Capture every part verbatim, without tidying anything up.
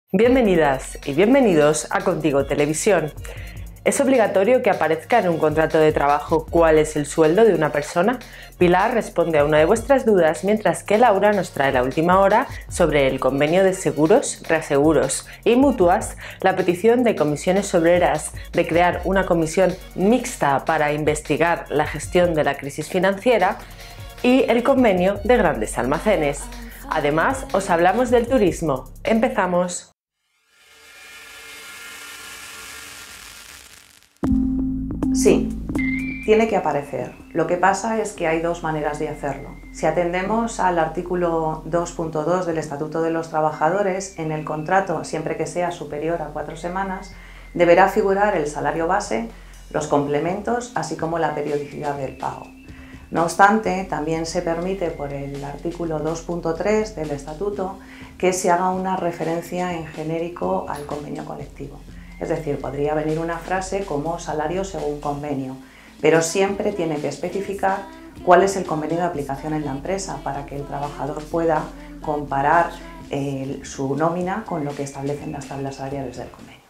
Bienvenidas y bienvenidos a Contigo Televisión. ¿Es obligatorio que aparezca en un contrato de trabajo cuál es el sueldo de una persona? Pilar responde a una de vuestras dudas, mientras que Laura nos trae la última hora sobre el convenio de seguros, reaseguros y mutuas, la petición de Comisiones Obreras de crear una comisión mixta para investigar la gestión de la crisis financiera y el convenio de grandes almacenes. Además, os hablamos del turismo. ¡Empezamos! Sí, tiene que aparecer. Lo que pasa es que hay dos maneras de hacerlo. Si atendemos al artículo dos punto dos del Estatuto de los Trabajadores, en el contrato, siempre que sea superior a cuatro semanas, deberá figurar el salario base, los complementos, así como la periodicidad del pago. No obstante, también se permite por el artículo dos punto tres del Estatuto que se haga una referencia en genérico al convenio colectivo. Es decir, podría venir una frase como salario según convenio, pero siempre tiene que especificar cuál es el convenio de aplicación en la empresa para que el trabajador pueda comparar eh, su nómina con lo que establecen las tablas salariales del convenio.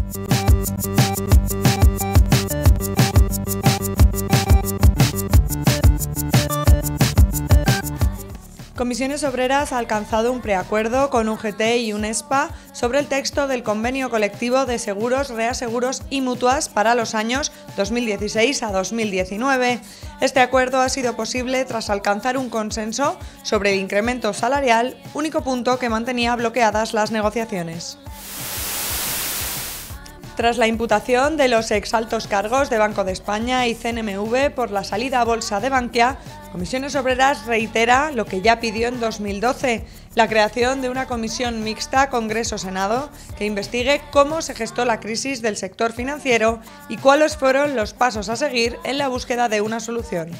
Comisiones Obreras ha alcanzado un preacuerdo con U G T y UNESPA sobre el texto del convenio colectivo de seguros, reaseguros y mutuas para los años dos mil dieciséis a dos mil diecinueve. Este acuerdo ha sido posible tras alcanzar un consenso sobre el incremento salarial, único punto que mantenía bloqueadas las negociaciones. Tras la imputación de los exaltos cargos de Banco de España y C N M V por la salida a bolsa de Bankia, Comisiones Obreras reitera lo que ya pidió en dos mil doce, la creación de una comisión mixta Congreso-Senado que investigue cómo se gestó la crisis del sector financiero y cuáles fueron los pasos a seguir en la búsqueda de una solución.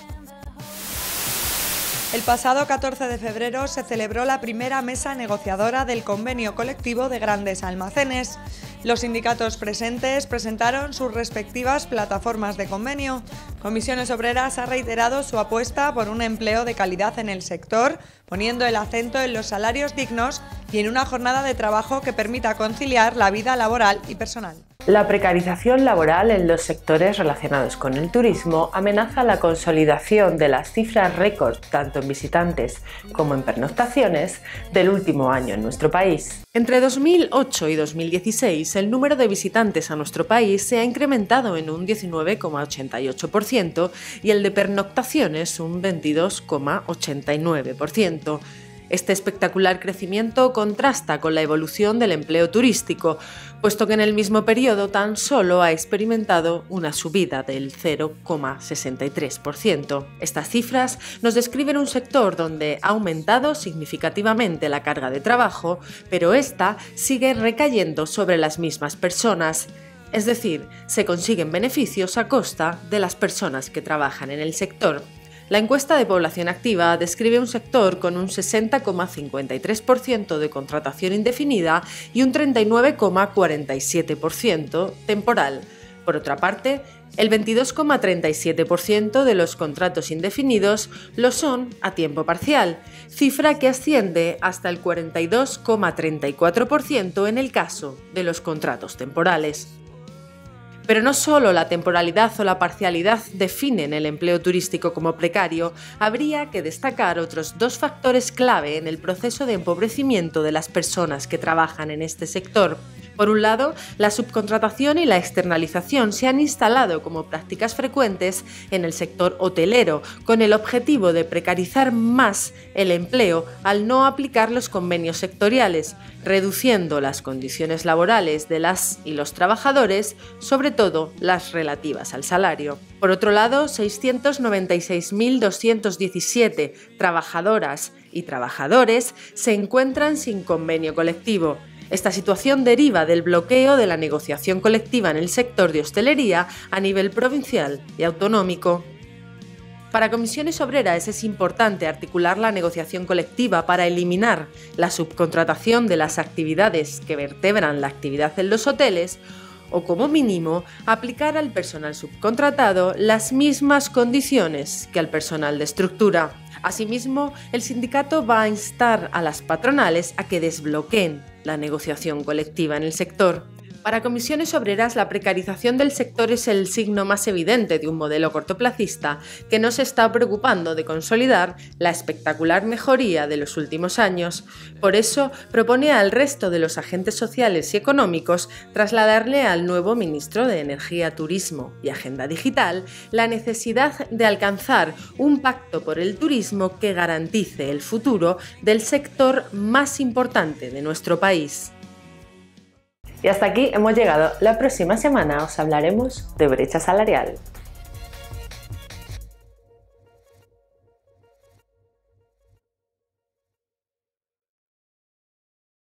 El pasado catorce de febrero se celebró la primera mesa negociadora del convenio colectivo de grandes almacenes. Los sindicatos presentes presentaron sus respectivas plataformas de convenio. Comisiones Obreras ha reiterado su apuesta por un empleo de calidad en el sector, poniendo el acento en los salarios dignos y en una jornada de trabajo que permita conciliar la vida laboral y personal. La precarización laboral en los sectores relacionados con el turismo amenaza la consolidación de las cifras récord, tanto en visitantes como en pernoctaciones, del último año en nuestro país. Entre dos mil ocho y dos mil dieciséis, el número de visitantes a nuestro país se ha incrementado en un diecinueve coma ochenta y ocho por ciento y el de pernoctaciones un veintidós coma ochenta y nueve por ciento. Este espectacular crecimiento contrasta con la evolución del empleo turístico, puesto que en el mismo periodo tan solo ha experimentado una subida del cero coma sesenta y tres por ciento. Estas cifras nos describen un sector donde ha aumentado significativamente la carga de trabajo, pero esta sigue recayendo sobre las mismas personas. Es decir, se consiguen beneficios a costa de las personas que trabajan en el sector. La encuesta de población activa describe un sector con un sesenta coma cincuenta y tres por ciento de contratación indefinida y un treinta y nueve coma cuarenta y siete por ciento temporal. Por otra parte, el veintidós coma treinta y siete por ciento de los contratos indefinidos lo son a tiempo parcial, cifra que asciende hasta el cuarenta y dos coma treinta y cuatro por ciento en el caso de los contratos temporales. Pero no solo la temporalidad o la parcialidad definen el empleo turístico como precario, habría que destacar otros dos factores clave en el proceso de empobrecimiento de las personas que trabajan en este sector. Por un lado, la subcontratación y la externalización se han instalado como prácticas frecuentes en el sector hotelero, con el objetivo de precarizar más el empleo al no aplicar los convenios sectoriales, reduciendo las condiciones laborales de las y los trabajadores, sobre todo las relativas al salario. Por otro lado, seiscientos noventa y seis mil doscientos diecisiete trabajadoras y trabajadores se encuentran sin convenio colectivo. Esta situación deriva del bloqueo de la negociación colectiva en el sector de hostelería a nivel provincial y autonómico. Para Comisiones Obreras es importante articular la negociación colectiva para eliminar la subcontratación de las actividades que vertebran la actividad en los hoteles o, como mínimo, aplicar al personal subcontratado las mismas condiciones que al personal de estructura. Asimismo, el sindicato va a instar a las patronales a que desbloqueen la negociación colectiva en el sector. Para Comisiones Obreras, la precarización del sector es el signo más evidente de un modelo cortoplacista que no se está preocupando de consolidar la espectacular mejoría de los últimos años. Por eso, propone al resto de los agentes sociales y económicos trasladarle al nuevo ministro de Energía, Turismo y Agenda Digital la necesidad de alcanzar un pacto por el turismo que garantice el futuro del sector más importante de nuestro país. Y hasta aquí hemos llegado. La próxima semana os hablaremos de brecha salarial.